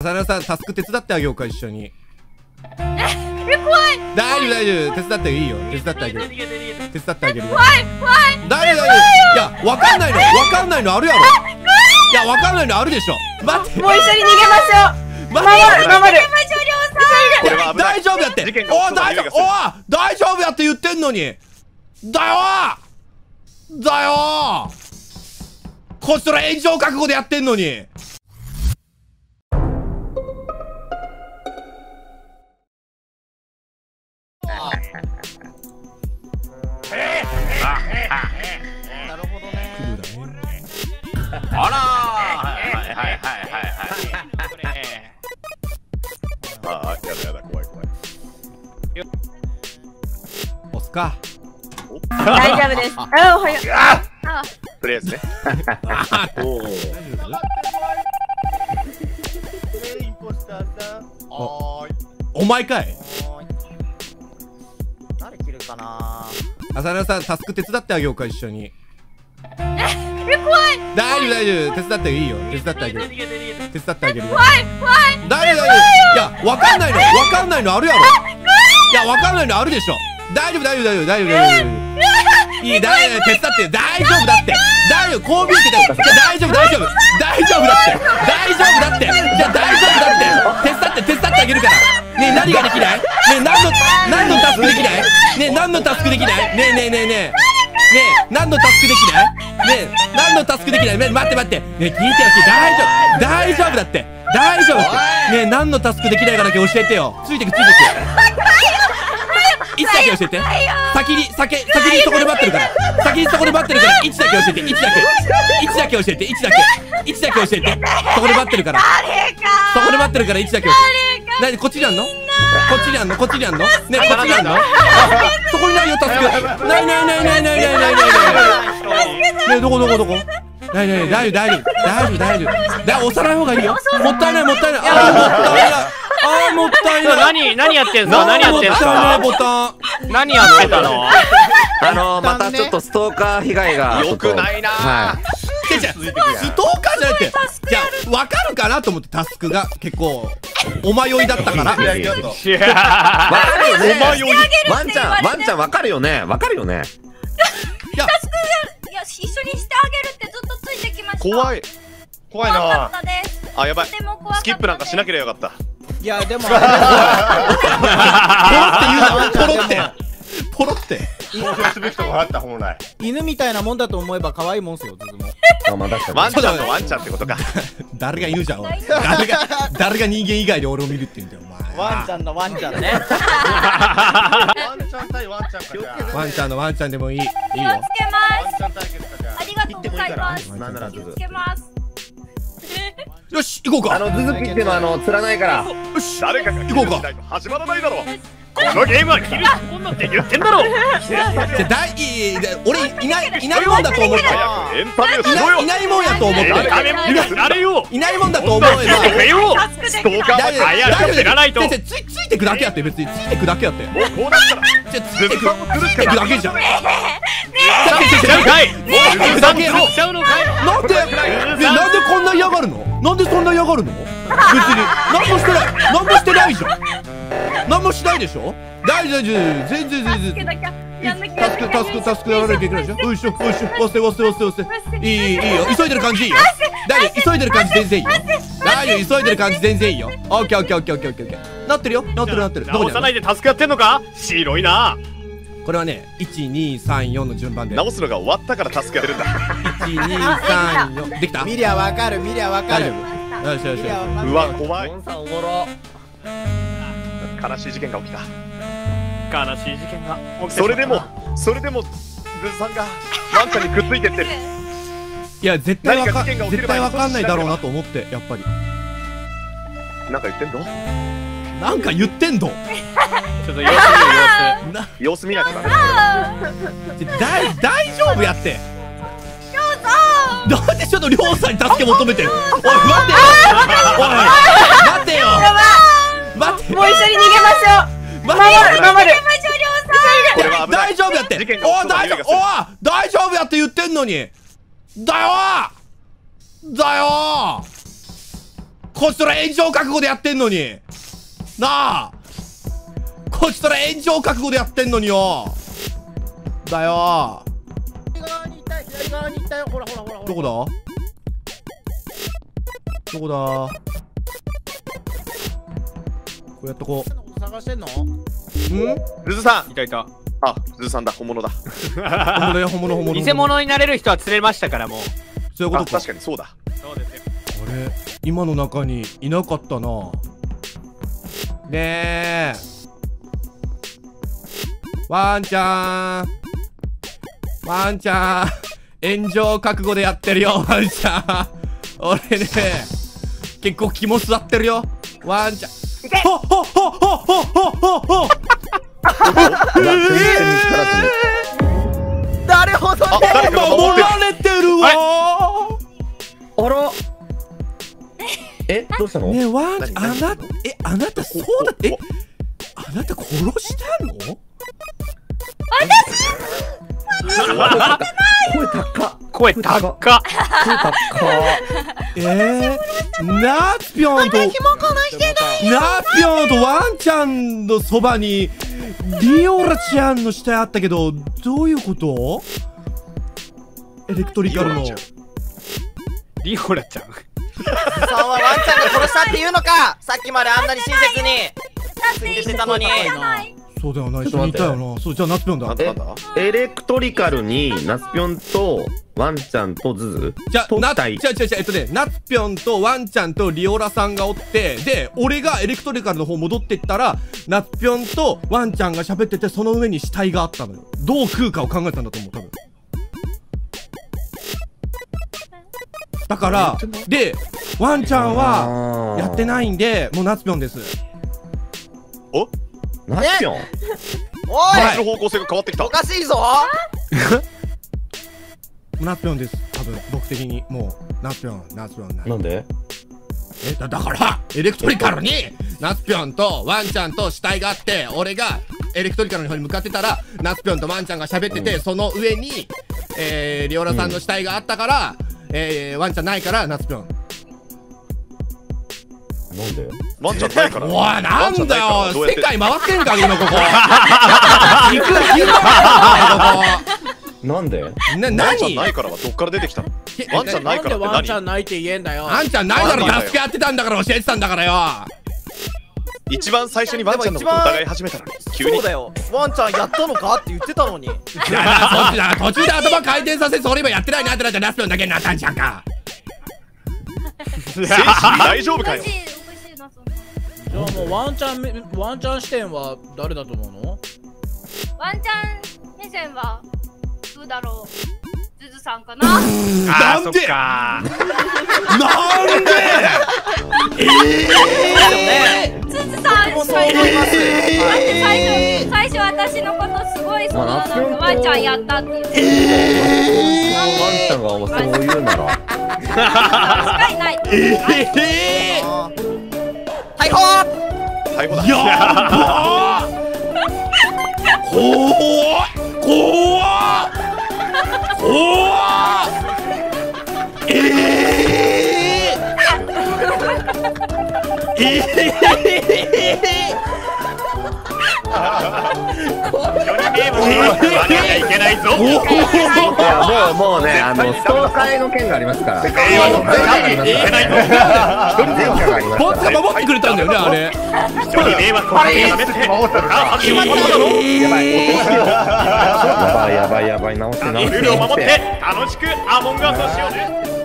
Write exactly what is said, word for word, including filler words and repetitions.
浅野さん、タスク手伝ってあげようか、一緒に。 え、怖い。 大丈夫、大丈夫。手伝っていいよ。手伝ってあげる。手伝ってあげるよ。 怖い、怖い。 大丈夫、大丈夫。いや、わかんないの。わかんないのあるやろ。いや、わかんないのあるでしょ。待って。 もう一緒に逃げましょう。守る、守る。 大丈夫やって。お、大丈夫。お、大丈夫やって言ってんのに。だよ。だよ。こっちら炎上覚悟でやってんのに。 なるほどね。 あらー、はいはいはいはいはいああ、やだやだ、怖い怖い。 押すか。 大丈夫です。あ、おはよう。あ、 とりあえずね。 おお。お前かい。 誰切るかな。 浅野さん、タスク手伝ってあげようか、一緒に。 え、怖い。 大丈夫、大丈夫。手伝っていいよ。手伝ってあげる。手伝ってあげるよ。 怖い、怖い。 大丈夫、大丈夫。いや、わかんないの。わかんないのあるやろ。いや、わかんないのあるでしょ。大丈夫、大丈夫、大丈夫、大丈夫、大丈夫。いい、大丈夫、手伝って、大丈夫だって。大丈夫、こう見えてたよ。大丈夫、大丈夫。大丈夫だって。大丈夫だって。じゃあ大丈夫だって。手伝って、手伝ってあげるから。ねえ、何ができない？ねえ、何の、何のタスクできない？ねえ、何のタスクできない？ねえねえねえねえ。ねえ、何のタスクできない？ねえ、何のタスクできない？ねえ、待って待って。ねえ、聞いてよ、聞いて。大丈夫。大丈夫だって。大丈夫って。ねえ、何のタスクできないかだけ教えてよ。ついてく、ついてく。位置だけ教えて。先に、先、先にそこで待ってるから。先にそこで待ってるから、位置だけ教えて。位置だけ。位置だけ教えて。位置だけ。位置だけ教えて。そこで待ってるから。そこで待ってるから、位置だけ教えて。なに、こっちにあんの？こっちにあんの？こっちにあんの？ね、こっちにあんの？あ、そこにないよ、タスク。ないないないないないないないないない。ね、どこどこどこ？ないない、大丈夫、大丈夫。大丈夫、大丈夫。だ、押さない方がいいよ。もったいない、もったいない。あー、もったいない。あー、もったいない。 何、何やってんすか？何やってんすか？ ボタン。 何やってたの？ あのー、またちょっとストーカー被害がよくないな。 はい。 じゃストーカーじゃなくて、じゃあ分かるかなと思ってタスクが結構お迷いだったから。 わかるよね。ワンちゃん、ワンちゃんわかるよね。わかるよね。 いや、 タスク、いや、一緒にしてあげるってずっとついてきました。 怖い。怖い怖かなったです。 あ、やばい。 でも怖かったです。 スキップなんかしなければよかった。 いや、でも。 ポロって言うな。ポロって。ポロって。 投票すべきとこあった本来。 犬みたいなもんだと思えば可愛いもんすよ、ズズも。 ワンちゃんのワンちゃんってことか。 誰が犬じゃん。誰が誰が人間以外で俺を見るって言うんだよ、お前。 ワンちゃんのワンちゃんね。 ワンちゃん対ワンちゃんかじゃあ。 ワンちゃんのワンちゃんでもいい。いいよ。 気をつけます。 ワンちゃん対決かじゃあ。 ありがとうございます。 なんなら気をつけます。 よし、行こうか。 あの、ズズピってのはあの、釣らないから。 よし、 誰かが行こうか。 始まらないだろう。 このゲームは切るもんなんて言ってんだろ。 じゃあ、大いい俺いないいないもんだと思って。 早くエンタメをしろよ。 いないもんやと思って。 エンタメもやれよ。 いないもんだと思えば。 ストーカーは早く知らないと。 ついついてくだけやって、別についてくだけやって。 もうこうなったら。 じゃついてくついてくだけじゃん。ねえ。ちゃうかい。もうついてくだけちゃうのかい。 なんでなんでこんな嫌がるの？なんでそんな嫌がるの？別に何もしてない。何もしてないじゃん。何もしないでしょ。大丈夫、全然全然。タスクタスクタスクやらなきゃいけないでしょ。よいしょよいしょ、押せ押せ押せ押せ。いいいいよ、急いでる感じいいよ。大丈夫、急いでる感じ全然いいよ。大丈夫、急いでる感じ全然いいよ。オッケーオッケーオッケーオッケーオッケー。なってるよ、なってるなってる。 直さないでタスクやってんのか？白いな。 これはね、いちにさんよんの順番で直すのが終わったからタスクやってるんだ。 いちにさんよんできた？ 見りゃわかる、見りゃわかる。 よしよしよし。 うわ、怖い。 おもろ。 悲しい事件が起きた。 悲しい事件が起きた。 それでもそれでもズズさんがワンちゃんにくっついてってる。 いや、絶対わか絶対わかんないだろうなと思って、やっぱり。 なんか言ってんの？ なんか言ってんの？ ちょっと様子見る様子見ないとダメ。 大大丈夫やって。なんでちょっとりょうさんに助け求めてる？おい待てよ。おい待てよ。待って。 もう一緒に逃げましょう。 守る守る。 大丈夫やって。お大丈夫。お大丈夫やって言ってんのに。だよだよこっちとら炎上覚悟でやってんのになあ、こっちとら炎上覚悟でやってんのによ。だよ。 左側に行ったよ、左側に行ったよ。ほらほらほらほら。 どこだどこだ。こうやっとこう。 探してんの？ ん？ ルズさん。 いたいた。 あ、ルズさんだ、本物だ。 本物よ、本物、本物。 偽物になれる人は釣れましたからもう。 あ、 そういうことか。 確かにそうだ。 そうですよ。 あれ、今の中にいなかったな。ねえ。ワンちゃん。ワンちゃん。炎上覚悟でやってるよ、ワンちゃん。俺ね、結構肝座ってるよ。ワンちゃん。ほっほっほっほっほっほっほっほっ。 誰ほどあ、誰かが守ってる。 守られてるわ。 あら。え、どうしたの？ ねえ、ワンちゃん、あ何なた、え、あなたそうだって、え、あなた殺したの？ 声高っ。 声高っ。 声高っ。 えー、ナッピョンと、ナッピョンとワンちゃんのそばに、リオラちゃんの死体あったけど、どういうこと？エレクトリカルの。 リオラちゃん。 さんはワンちゃんが殺したっていうのか。さっきまであんなに親切に追求してたのに。 そうだよな、一緒にいたよな。そう、じゃあナッピョンだ。 なんだなんだ。 エレクトリカルにナスピョンとワンちゃんとズズじゃあ、ナッ、 と体じゃあ、じゃあ、えっとね、ナッピョンとワンちゃんとリオラさんがおって、で、俺がエレクトリカルの方戻ってったら、ナッピョンとワンちゃんが喋ってて、その上に死体があったのよ。どう食うかを考えたんだと思う、多分。だから、で、ワンちゃんは、やってないんで、もうナッピョンです。 お、 ナスピョンおはいい、 の方向性が変わってきたお。かしいぞ。 ナッピョンです、多分、僕的に。もう、ナッピョン、ナッピョンない。 なんで？ え、だ、だから、エレクトリカルに、ナッピョンとワンちゃんと死体があって、俺がエレクトリカルの方に向かってたら、ナッピョンとワンちゃんが喋ってて、 うんその上に、えー、リオラさんの死体があったから、えー、ワンちゃんないから、ナッピョン。 なんで？ ワンちゃんないから。 おい、なんだよ、 どうやって世界回ってんか、今ここ。行く、行くこなんで？ こ。な、 ワンちゃん何ないからはどっから出てきたの？ワンちゃんないからってワンちゃ何？ んないって言えんだよ。 ワンちゃんないだろ、 なんだよ助け合ってたんだから教えてたんだからよ。 一番最初にワンちゃんのこと疑い始めたのに急にそうだよ。ワンちゃんやったのかって言ってたのに。 いやな、そっちだ、途中で頭回転させ、それ今やってないなってなっちゃナスピョンだけになったんじゃんか。 精神大丈夫かよ。 おかしいおかしいなそんな。 じゃあもうワンちゃんめワンちゃん視点は誰だと思うの？ ワンちゃん目線はどうだろう。ズズさんかな。 あー、そっなんでかなんでえズズさん僕もしかいない。だっそう思います。 て最初最初私のことすごいそのまあなんかワンちゃんやったって言ってワンちゃんがそう言うなら。 しかいない。 え逮捕！ 逮捕だ。 ー、やばー怖っ怖っ怖っえーえよりゲームをやらなきゃいけないぞ。 いやもうもうね、あのストーカーの件がありますから。 えー前科がありますからね。前科がありますボツから。 が守ってくれたんだよね、あれ。 一緒に迷惑をかけてやめて。あ、 やばいやばいやばいやばい直して直してルールを守っ直して。 て楽しくアモンガースをしようね。